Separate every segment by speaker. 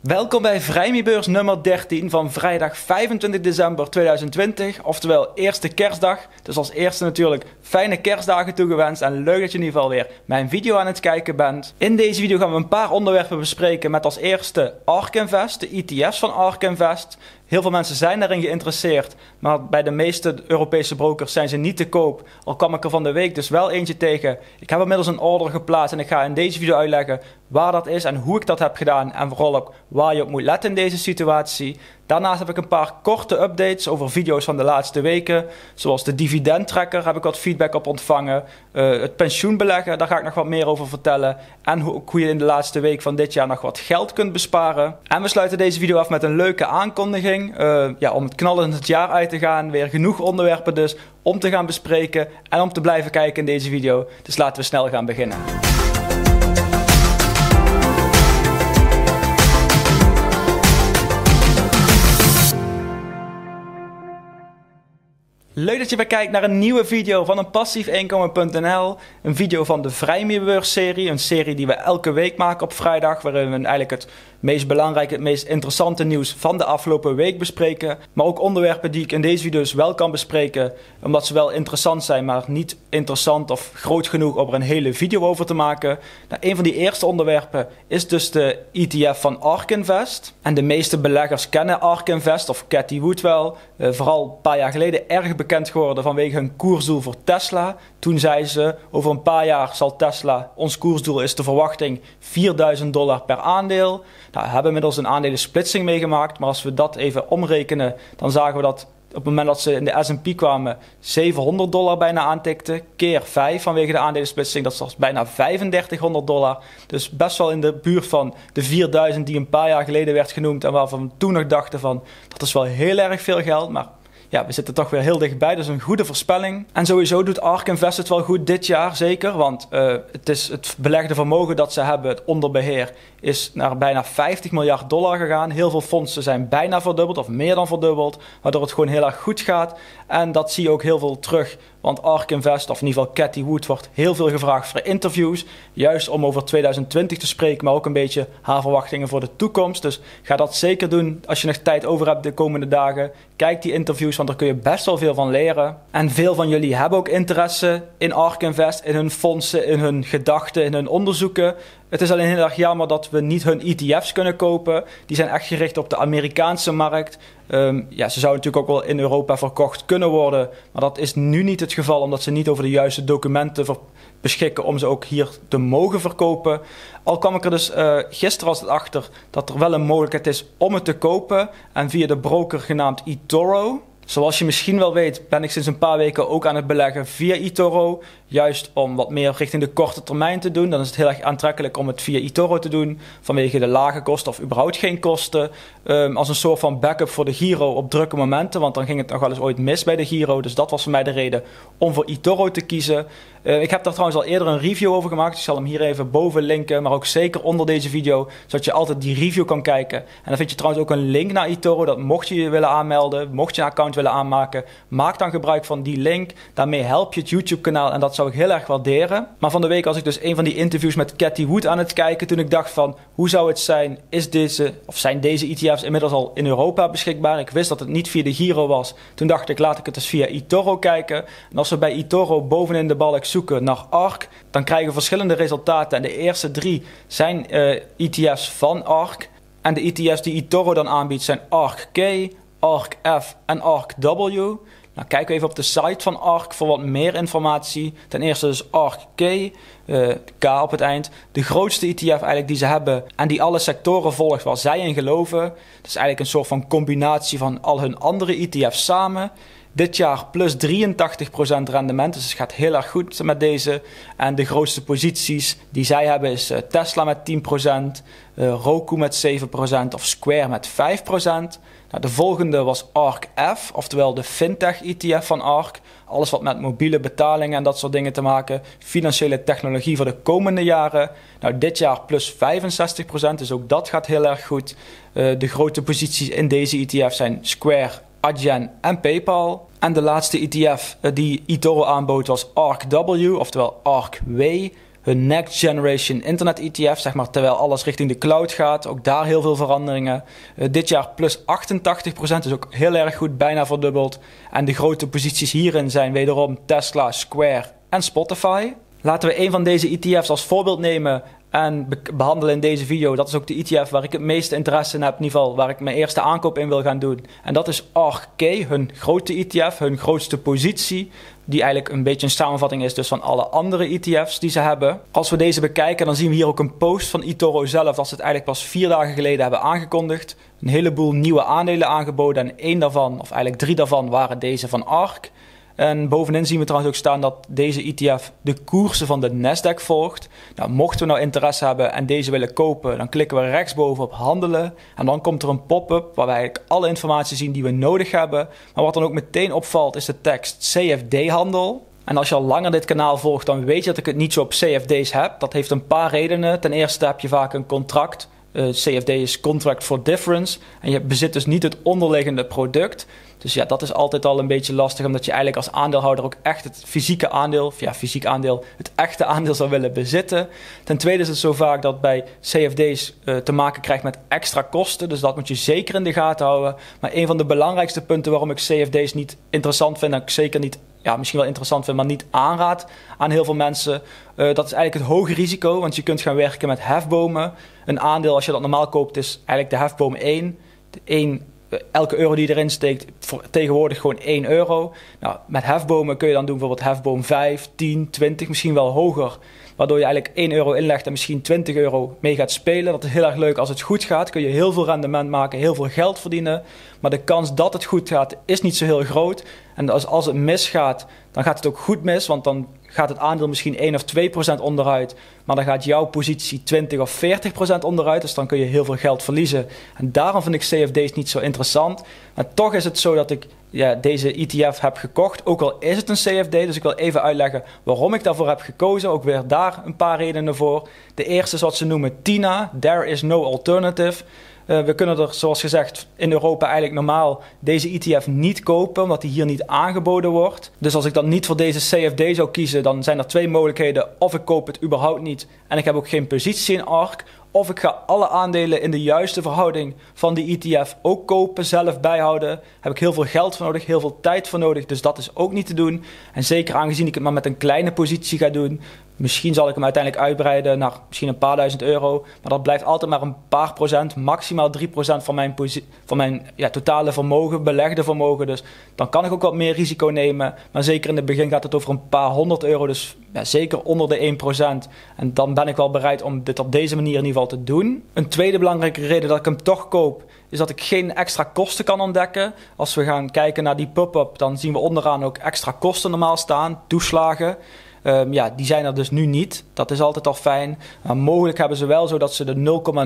Speaker 1: Welkom bij Vrijmiebeurs nummer 13 van vrijdag 25 december 2020, oftewel eerste kerstdag. Dus als eerste natuurlijk fijne kerstdagen toegewenst en leuk dat je in ieder geval weer mijn video aan het kijken bent. In deze video gaan we een paar onderwerpen bespreken met als eerste ARK Invest, de ETF's van ARK Invest. Heel veel mensen zijn daarin geïnteresseerd, maar bij de meeste Europese brokers zijn ze niet te koop. Al kwam ik er van de week dus wel eentje tegen. Ik heb inmiddels een order geplaatst en ik ga in deze video uitleggen waar dat is en hoe ik dat heb gedaan en vooral ook waar je op moet letten in deze situatie. Daarnaast heb ik een paar korte updates over video's van de laatste weken. Zoals de dividendtracker heb ik wat feedback op ontvangen. Het pensioenbeleggen, daar ga ik nog wat meer over vertellen. En hoe je in de laatste week van dit jaar nog wat geld kunt besparen. En we sluiten deze video af met een leuke aankondiging. Om het knallend het jaar uit te gaan. Weer genoeg onderwerpen dus om te gaan bespreken en om te blijven kijken in deze video. Dus laten we snel gaan beginnen. Leuk dat je weer kijkt naar een nieuwe video van een passiefeinkomen.nl. Een video van de Vrijmiebeurs serie. Een serie die we elke week maken op vrijdag. Waarin we eigenlijk het meest belangrijke, het meest interessante nieuws van de afgelopen week bespreken. Maar ook onderwerpen die ik in deze video's wel kan bespreken. Omdat ze wel interessant zijn, maar niet interessant of groot genoeg om er een hele video over te maken. Nou, een van die eerste onderwerpen is dus de ETF van ARK Invest. En de meeste beleggers kennen ARK Invest of Cathie Wood wel. Vooral een paar jaar geleden erg bekend geworden vanwege hun koersdoel voor Tesla. Toen zei ze, over een paar jaar zal Tesla, ons koersdoel is de verwachting $4.000 per aandeel. Nou, we hebben inmiddels een aandelensplitsing meegemaakt, maar als we dat even omrekenen, dan zagen we dat op het moment dat ze in de S&P kwamen $700 bijna aantikten, keer 5 vanwege de aandelensplitsing, dat was bijna $3500. Dus best wel in de buurt van de 4000 die een paar jaar geleden werd genoemd en waarvan we toen nog dachten van, dat is wel heel erg veel geld, maar ja, we zitten toch weer heel dichtbij, dus een goede voorspelling. En sowieso doet ARK Invest het wel goed dit jaar, zeker. Want het belegde vermogen dat ze hebben, het onderbeheer, is naar bijna $50 miljard gegaan. Heel veel fondsen zijn bijna verdubbeld of meer dan verdubbeld, waardoor het gewoon heel erg goed gaat. En dat zie je ook heel veel terug, want ARK Invest, of in ieder geval Cathie Wood, wordt heel veel gevraagd voor interviews. Juist om over 2020 te spreken, maar ook een beetje haar verwachtingen voor de toekomst. Dus ga dat zeker doen als je nog tijd over hebt de komende dagen. Kijk die interviews, want daar kun je best wel veel van leren. En veel van jullie hebben ook interesse in ARK Invest, in hun fondsen, in hun gedachten, in hun onderzoeken. Het is alleen heel erg jammer dat we niet hun ETF's kunnen kopen. Die zijn echt gericht op de Amerikaanse markt. Ze zouden natuurlijk ook wel in Europa verkocht kunnen worden. Maar dat is nu niet het geval, omdat ze niet over de juiste documenten beschikken om ze ook hier te mogen verkopen. Al kwam ik er dus gisteren was het achter dat er wel een mogelijkheid is om het te kopen. En via de broker genaamd eToro. Zoals je misschien wel weet ben ik sinds een paar weken ook aan het beleggen via eToro. Juist om wat meer richting de korte termijn te doen. Dan is het heel erg aantrekkelijk om het via eToro te doen. Vanwege de lage kosten of überhaupt geen kosten. Als een soort van backup voor de Giro op drukke momenten. Want dan ging het nog wel eens ooit mis bij de Giro. Dus dat was voor mij de reden om voor eToro te kiezen. Ik heb daar trouwens al eerder een review over gemaakt. Ik zal hem hier even boven linken. Maar ook zeker onder deze video. Zodat je altijd die review kan kijken. En dan vind je trouwens ook een link naar eToro. Dat mocht je je willen aanmelden. Mocht je een account willen aanmaken. Maak dan gebruik van die link. Daarmee help je het YouTube kanaal. En dat zou ik heel erg waarderen. Maar van de week was ik dus een van die interviews met Cathie Wood aan het kijken. Toen ik dacht van, hoe zou het zijn? Zijn deze ETF's inmiddels al in Europa beschikbaar? Ik wist dat het niet via de Giro was. Toen dacht ik, laat ik het eens via eToro kijken. En als we bij eToro bovenin de balk zoeken naar ARK, dan krijgen we verschillende resultaten. En de eerste 3 zijn ETF's van ARK. En de ETF's die eToro dan aanbiedt zijn ARK-K, ARK-F en ARK-W. Nou, kijken we even op de site van ARK voor wat meer informatie. Ten eerste dus ARK-K, K op het eind. De grootste ETF eigenlijk die ze hebben en die alle sectoren volgt waar zij in geloven. Het is eigenlijk een soort van combinatie van al hun andere ETF's samen. Dit jaar plus 83% rendement, dus het gaat heel erg goed met deze. En de grootste posities die zij hebben is Tesla met 10%, Roku met 7% of Square met 5%. Nou, de volgende was ARK-F, oftewel de fintech ETF van ARK. Alles wat met mobiele betalingen en dat soort dingen te maken. Financiële technologie voor de komende jaren. Nou, dit jaar plus 65%, dus ook dat gaat heel erg goed. De grote posities in deze ETF zijn Square, Adyen en PayPal. En de laatste ETF die eToro aanbood was ARK-W, oftewel ARK-W. hun Next Generation Internet ETF, zeg maar, terwijl alles richting de cloud gaat. Ook daar heel veel veranderingen. Dit jaar plus 88%, dus ook heel erg goed, bijna verdubbeld. En de grote posities hierin zijn wederom Tesla, Square en Spotify. Laten we een van deze ETF's als voorbeeld nemen en behandelen in deze video. Dat is ook de ETF waar ik het meeste interesse in heb, in ieder geval waar ik mijn eerste aankoop in wil gaan doen. En dat is ARK, hun grote ETF, hun grootste positie, die eigenlijk een beetje een samenvatting is dus van alle andere ETF's die ze hebben. Als we deze bekijken, dan zien we hier ook een post van eToro zelf, dat ze het eigenlijk pas 4 dagen geleden hebben aangekondigd. Een heleboel nieuwe aandelen aangeboden en 1 daarvan, of eigenlijk 3 daarvan, waren deze van ARK. En bovenin zien we trouwens ook staan dat deze ETF de koersen van de Nasdaq volgt. Nou, mochten we nou interesse hebben en deze willen kopen, dan klikken we rechtsboven op handelen. En dan komt er een pop-up waar wij eigenlijk alle informatie zien die we nodig hebben. Maar wat dan ook meteen opvalt is de tekst CFD-handel. En als je al langer dit kanaal volgt, dan weet je dat ik het niet zo op CFD's heb. Dat heeft een paar redenen. Ten eerste heb je vaak een contract. CFD is Contract for Difference. En je bezit dus niet het onderliggende product. Dus ja, dat is altijd al een beetje lastig, omdat je eigenlijk als aandeelhouder ook echt het fysieke aandeel, het echte aandeel zou willen bezitten. Ten tweede is het zo vaak dat bij CFD's te maken krijgt met extra kosten. Dus dat moet je zeker in de gaten houden. Maar een van de belangrijkste punten waarom ik CFD's niet interessant vind, en ik zeker niet, misschien wel interessant vind, maar niet aanraad aan heel veel mensen. Dat is eigenlijk het hoge risico, want je kunt gaan werken met hefbomen. Een aandeel, als je dat normaal koopt, is eigenlijk de hefboom 1. Elke euro die je erin steekt, tegenwoordig gewoon 1 euro. Nou, met hefbomen kun je dan doen bijvoorbeeld hefboom 5, 10, 20, misschien wel hoger. Waardoor je eigenlijk 1 euro inlegt en misschien 20 euro mee gaat spelen. Dat is heel erg leuk. Als het goed gaat, kun je heel veel rendement maken, heel veel geld verdienen. Maar de kans dat het goed gaat, is niet zo heel groot. En als het misgaat, dan gaat het ook goed mis. Want dan gaat het aandeel misschien 1 of 2% onderuit. Maar dan gaat jouw positie 20 of 40% onderuit. Dus dan kun je heel veel geld verliezen. En daarom vind ik CFD's niet zo interessant. Maar toch is het zo dat ik deze ETF heb gekocht. Ook al is het een CFD. Dus ik wil even uitleggen waarom ik daarvoor heb gekozen. Ook weer daar een paar redenen voor. De eerste is wat ze noemen TINA. There is no alternative. We kunnen er, zoals gezegd, in Europa eigenlijk normaal deze ETF niet kopen, omdat die hier niet aangeboden wordt. Dus als ik dan niet voor deze CFD zou kiezen, dan zijn er 2 mogelijkheden. Of ik koop het überhaupt niet en ik heb ook geen positie in ARK. Of ik ga alle aandelen in de juiste verhouding van die ETF ook kopen, zelf bijhouden. Heb ik heel veel geld voor nodig, heel veel tijd voor nodig, dus dat is ook niet te doen. En zeker aangezien ik het maar met een kleine positie ga doen. Misschien zal ik hem uiteindelijk uitbreiden naar misschien een paar duizend euro. Maar dat blijft altijd maar een paar procent, maximaal 3% van mijn totale vermogen, belegde vermogen. Dus dan kan ik ook wat meer risico nemen. Maar zeker in het begin gaat het over een paar honderd euro. Dus zeker onder de 1%. En dan ben ik wel bereid om dit op deze manier in ieder geval te doen. Een tweede belangrijke reden dat ik hem toch koop, is dat ik geen extra kosten kan ontdekken. Als we gaan kijken naar die pop-up, dan zien we onderaan ook extra kosten normaal staan, toeslagen. Die zijn er dus nu niet. Dat is altijd al fijn. Maar mogelijk hebben ze wel zodat ze de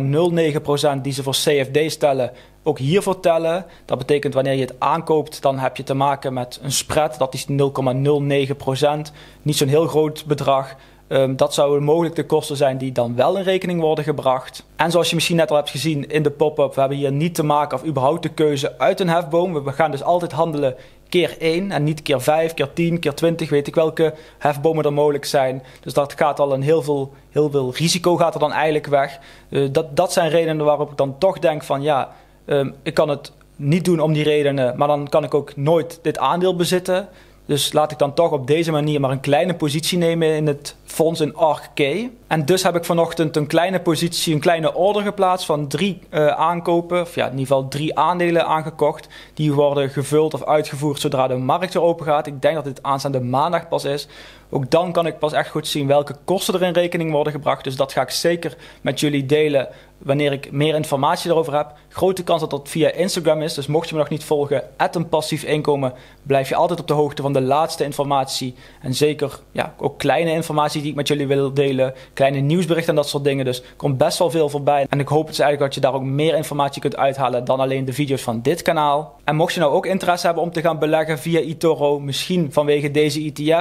Speaker 1: 0,09% die ze voor CFD stellen ook hiervoor tellen. Dat betekent wanneer je het aankoopt, dan heb je te maken met een spread. Dat is 0,09%. Niet zo'n heel groot bedrag. Dat zouden mogelijk de kosten zijn die dan wel in rekening worden gebracht. En zoals je misschien net al hebt gezien in de pop-up, we hebben hier niet te maken of überhaupt de keuze uit een hefboom. We gaan dus altijd handelen keer 1 en niet keer 5, keer 10, keer 20, weet ik welke hefbomen er mogelijk zijn. Dus dat gaat al heel veel risico gaat er dan eigenlijk weg. Dat zijn redenen waarop ik dan toch denk van ik kan het niet doen om die redenen, maar dan kan ik ook nooit dit aandeel bezitten. Dus laat ik dan toch op deze manier maar een kleine positie nemen in het fonds in ARK. En dus heb ik vanochtend een kleine positie, een kleine order geplaatst van 3 aankopen. Of in ieder geval 3 aandelen aangekocht. Die worden gevuld of uitgevoerd zodra de markt weer open gaat. Ik denk dat dit aanstaande maandag pas is. Ook dan kan ik pas echt goed zien welke kosten er in rekening worden gebracht. Dus dat ga ik zeker met jullie delen wanneer ik meer informatie erover heb. Grote kans dat dat via Instagram is. Dus mocht je me nog niet volgen, @eenpassiefeinkomen, blijf je altijd op de hoogte van de laatste informatie. En zeker ook kleine informatie die ik met jullie wil delen. Kleine nieuwsberichten en dat soort dingen. Dus er komt best wel veel voorbij. En ik hoop dus eigenlijk dat je daar ook meer informatie kunt uithalen dan alleen de video's van dit kanaal. En mocht je nou ook interesse hebben om te gaan beleggen via eToro, misschien vanwege deze ETF's,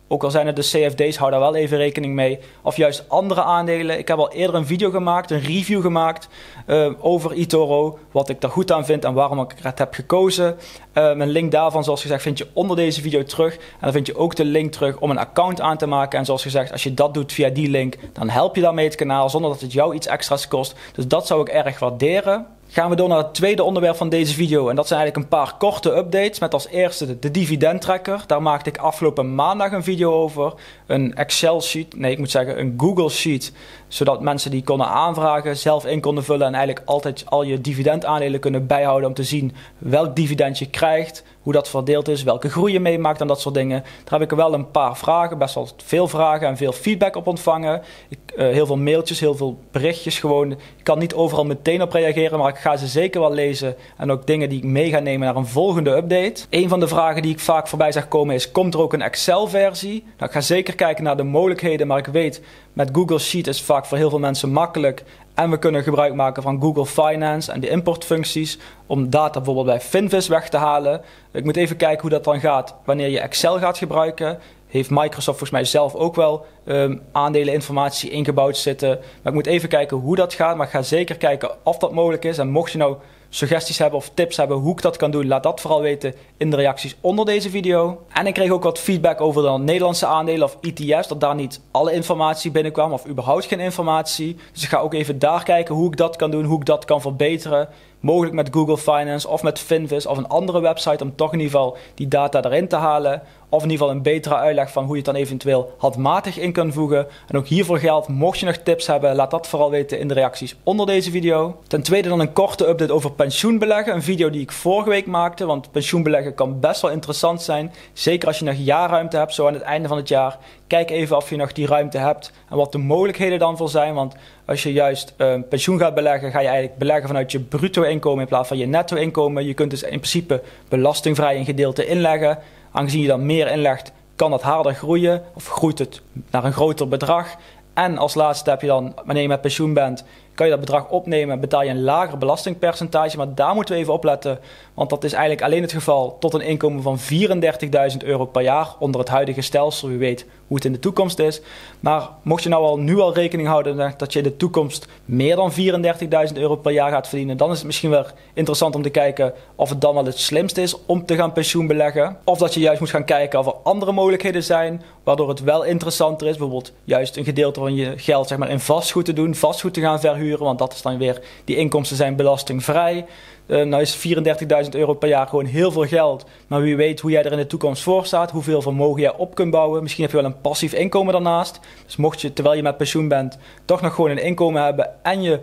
Speaker 1: Ook al zijn het de CFD's, hou daar wel even rekening mee. Of juist andere aandelen. Ik heb al eerder een video gemaakt, een review gemaakt over eToro. Wat ik er goed aan vind en waarom ik het heb gekozen. Een link daarvan, zoals gezegd, vind je onder deze video terug. En dan vind je ook de link terug om een account aan te maken. En zoals gezegd, als je dat doet via die link, dan help je daarmee het kanaal zonder dat het jou iets extra's kost. Dus dat zou ik erg waarderen. Gaan we door naar het tweede onderwerp van deze video. En dat zijn eigenlijk een paar korte updates. Met als eerste de dividendtracker. Daar maakte ik afgelopen maandag een video over. Een Excel sheet. Nee, ik moet zeggen een Google sheet. Zodat mensen die konden aanvragen, zelf in konden vullen. En eigenlijk altijd al je dividendaandelen kunnen bijhouden. Om te zien welk dividend je krijgt. Hoe dat verdeeld is. Welke groei je meemaakt en dat soort dingen. Daar heb ik wel een paar vragen. Best wel veel vragen en veel feedback op ontvangen. Heel veel mailtjes, heel veel berichtjes gewoon. Ik kan niet overal meteen op reageren. Maar ik ga ze zeker wel lezen. En ook dingen die ik mee ga nemen naar een volgende update. Een van de vragen die ik vaak voorbij zag komen is: komt er ook een Excel versie? Nou, ik ga zeker kijken naar de mogelijkheden. Maar ik weet, met Google Sheet is het vaak voor heel veel mensen makkelijk. En we kunnen gebruik maken van Google Finance en de importfuncties om data bijvoorbeeld bij Finviz weg te halen. Ik moet even kijken hoe dat dan gaat wanneer je Excel gaat gebruiken. Heeft Microsoft volgens mij zelf ook wel aandeleninformatie ingebouwd zitten. Maar ik moet even kijken hoe dat gaat. Maar ik ga zeker kijken of dat mogelijk is. En mocht je nou suggesties hebben of tips hebben hoe ik dat kan doen, laat dat vooral weten in de reacties onder deze video. En ik kreeg ook wat feedback over de Nederlandse aandelen of ETF's, dat daar niet alle informatie binnenkwam of überhaupt geen informatie. Dus ik ga ook even daar kijken hoe ik dat kan doen, hoe ik dat kan verbeteren. Mogelijk met Google Finance of met Finviz of een andere website om toch in ieder geval die data erin te halen. Of in ieder geval een betere uitleg van hoe je het dan eventueel handmatig in kan voegen. En ook hiervoor geldt, mocht je nog tips hebben, laat dat vooral weten in de reacties onder deze video. Ten tweede dan een korte update over pensioenbeleggen. Een video die ik vorige week maakte, want pensioenbeleggen kan best wel interessant zijn. Zeker als je nog jaarruimte hebt, zo aan het einde van het jaar. Kijk even of je nog die ruimte hebt en wat de mogelijkheden dan voor zijn. Want als je juist pensioen gaat beleggen, ga je eigenlijk beleggen vanuit je bruto inkomen in plaats van je netto inkomen. Je kunt dus in principe belastingvrij een gedeelte inleggen. Aangezien je dan meer inlegt, kan dat harder groeien of groeit het naar een groter bedrag. En als laatste heb je dan, wanneer je met pensioen bent, kan je dat bedrag opnemen en betaal je een lager belastingpercentage. Maar daar moeten we even op letten, want dat is eigenlijk alleen het geval tot een inkomen van €34.000 per jaar onder het huidige stelsel. Wie weet hoe het in de toekomst is. Maar mocht je nou nu al rekening houden dat je in de toekomst meer dan €34.000 per jaar gaat verdienen, dan is het misschien wel interessant om te kijken of het dan wel het slimste is om te gaan pensioenbeleggen. Of dat je juist moet gaan kijken of er andere mogelijkheden zijn, waardoor het wel interessanter is. Bijvoorbeeld juist een gedeelte van je geld zeg maar, in vastgoed te doen, vastgoed te gaan verhuren. Want dat is dan weer, die inkomsten zijn belastingvrij. Nou is €34.000 per jaar gewoon heel veel geld. Maar wie weet hoe jij er in de toekomst voor staat. Hoeveel vermogen jij op kunt bouwen. Misschien heb je wel een passief inkomen daarnaast. Dus mocht je, terwijl je met pensioen bent, toch nog gewoon een inkomen hebben. En je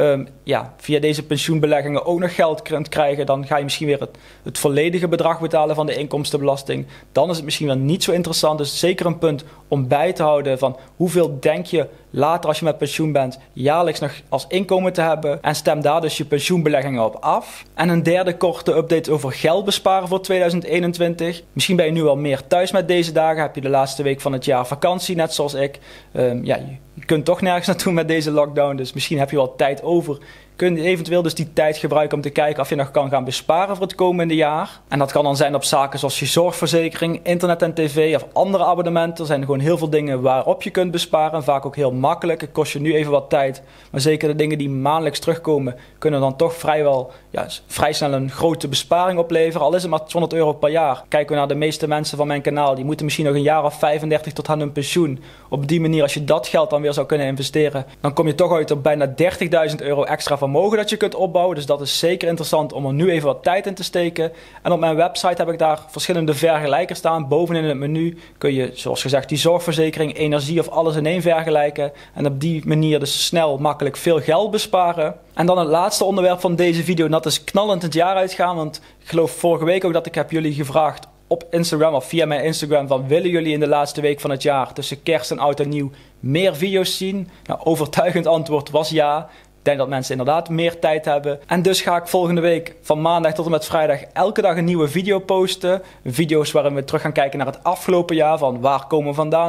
Speaker 1: via deze pensioenbeleggingen ook nog geld kunt krijgen. Dan ga je misschien weer het volledige bedrag betalen van de inkomstenbelasting. Dan is het misschien wel niet zo interessant. Dus zeker een punt om bij te houden van hoeveel denk je later als je met pensioen bent jaarlijks nog als inkomen te hebben. En stem daar dus je pensioenbeleggingen op af. En een derde korte update over geld besparen voor 2021. Misschien ben je nu al meer thuis met deze dagen. Heb je de laatste week van het jaar vakantie, net zoals ik. Je kunt toch nergens naartoe met deze lockdown. Dus misschien heb je wel tijd over. Kun je eventueel dus die tijd gebruiken om te kijken of je nog kan gaan besparen voor het komende jaar. En dat kan dan zijn op zaken zoals je zorgverzekering, internet en tv of andere abonnementen. Er zijn gewoon heel veel dingen waarop je kunt besparen. Vaak ook heel makkelijk. Het kost je nu even wat tijd. Maar zeker de dingen die maandelijks terugkomen, kunnen dan toch vrij snel een grote besparing opleveren. Al is het maar €200 per jaar. Kijken we naar de meeste mensen van mijn kanaal. Die moeten misschien nog een jaar of 35 tot aan hun pensioen. Op die manier, als je dat geld dan weer zou kunnen investeren, dan kom je toch uit op bijna €30.000 extra vermogen dat je kunt opbouwen. Dus dat is zeker interessant om er nu even wat tijd in te steken. En op mijn website heb ik daar verschillende vergelijkers staan. Bovenin in het menu kun je, zoals gezegd, die zorgverzekering, energie of alles in één vergelijken. En op die manier dus snel, makkelijk veel geld besparen. En dan het laatste onderwerp van deze video. En dat is knallend het jaar uitgaan. Want ik geloof vorige week ook dat ik heb jullie gevraagd op Instagram of via mijn Instagram van willen jullie in de laatste week van het jaar tussen kerst en oud en nieuw meer video's zien? Nou, overtuigend antwoord was ja. Ik denk dat mensen inderdaad meer tijd hebben. En dus ga ik volgende week van maandag tot en met vrijdag elke dag een nieuwe video posten. Video's waarin we terug gaan kijken naar het afgelopen jaar. Van waar komen we vandaan?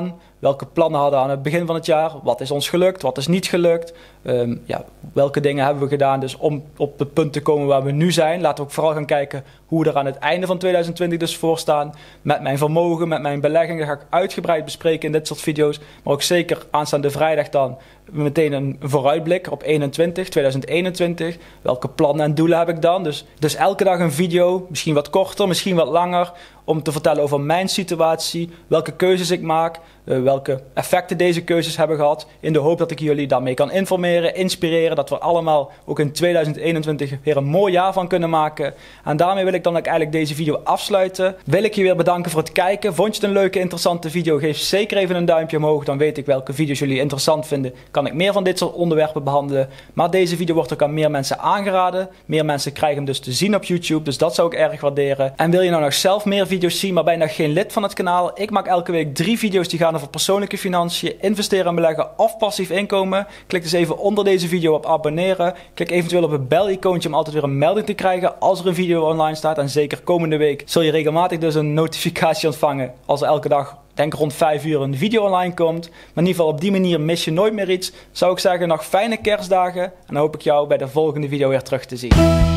Speaker 1: welke plannen hadden we aan het begin van het jaar, wat is ons gelukt, wat is niet gelukt, welke dingen hebben we gedaan dus om op het punt te komen waar we nu zijn. Laten we ook vooral gaan kijken hoe we er aan het einde van 2020 dus voor staan. Met mijn vermogen, met mijn beleggingen, dat ga ik uitgebreid bespreken in dit soort video's. Maar ook zeker aanstaande vrijdag dan meteen een vooruitblik op 2021. Welke plannen en doelen heb ik dan? Dus elke dag een video, misschien wat korter, misschien wat langer, om te vertellen over mijn situatie, welke keuzes ik maak, welke effecten deze keuzes hebben gehad. In de hoop dat ik jullie daarmee kan informeren, inspireren, dat we allemaal ook in 2021 weer een mooi jaar van kunnen maken. En daarmee wil ik dan ook eigenlijk deze video afsluiten. Wil ik je weer bedanken voor het kijken. Vond je het een leuke, interessante video? Geef zeker even een duimpje omhoog, dan weet ik welke video's jullie interessant vinden. Kan ik meer van dit soort onderwerpen behandelen. Maar deze video wordt ook aan meer mensen aangeraden. Meer mensen krijgen hem dus te zien op YouTube, dus dat zou ik erg waarderen. En wil je nou nog zelf meer video's zien, maar ben je nog geen lid van het kanaal? Ik maak elke week 3 video's die gaan over persoonlijke financiën, investeren en beleggen of passief inkomen. Klik dus even onder deze video op abonneren. Klik eventueel op het bel-icoontje om altijd weer een melding te krijgen als er een video online staat. En zeker komende week zul je regelmatig dus een notificatie ontvangen als er elke dag, denk rond 5 uur, een video online komt. Maar in ieder geval op die manier mis je nooit meer iets. Zou ik zeggen, nog fijne kerstdagen. En dan hoop ik jou bij de volgende video weer terug te zien.